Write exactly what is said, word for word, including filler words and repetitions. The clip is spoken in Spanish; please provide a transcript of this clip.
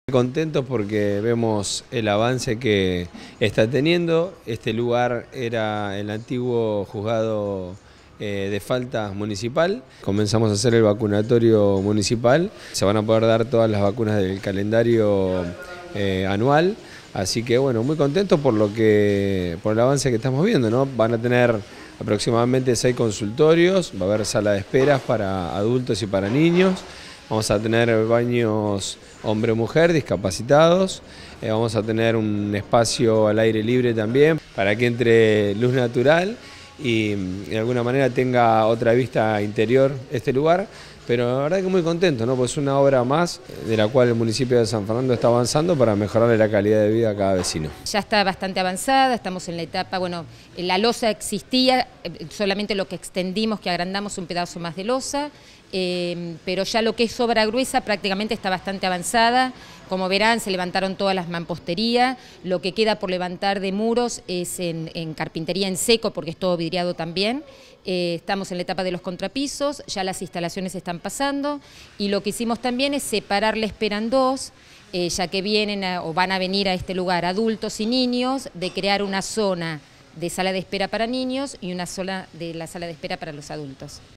Contentos porque vemos el avance que está teniendo. Este lugar era el antiguo juzgado eh, de faltas municipal. Comenzamos a hacer el vacunatorio municipal. Se van a poder dar todas las vacunas del calendario eh, anual. Así que bueno, muy contentos por lo que, por el avance que estamos viendo, ¿no? Van a tener aproximadamente seis consultorios, va a haber sala de esperas para adultos y para niños. Vamos a tener baños hombre-mujer discapacitados, eh, vamos a tener un espacio al aire libre también para que entre luz natural y de alguna manera tenga otra vista interior este lugar, pero la verdad que muy contento, ¿no? Pues es una obra más de la cual el municipio de San Fernando está avanzando para mejorarle la calidad de vida a cada vecino. Ya está bastante avanzada, estamos en la etapa, bueno, la losa existía, solamente lo que extendimos, que agrandamos un pedazo más de losa, eh, pero ya lo que es obra gruesa prácticamente está bastante avanzada. Como verán, se levantaron todas las mamposterías, lo que queda por levantar de muros es en, en carpintería en seco, porque es todo vidriado también. Eh, estamos en la etapa de los contrapisos, ya las instalaciones están pasando, y lo que hicimos también es separar la espera en dos, eh, ya que vienen a, o van a venir a este lugar adultos y niños, de crear una zona de sala de espera para niños y una zona de la sala de espera para los adultos.